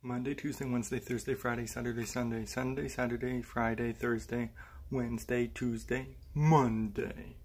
Monday, Tuesday, Wednesday, Thursday, Friday, Saturday, Sunday, Sunday, Saturday, Friday, Thursday, Wednesday, Tuesday, Monday.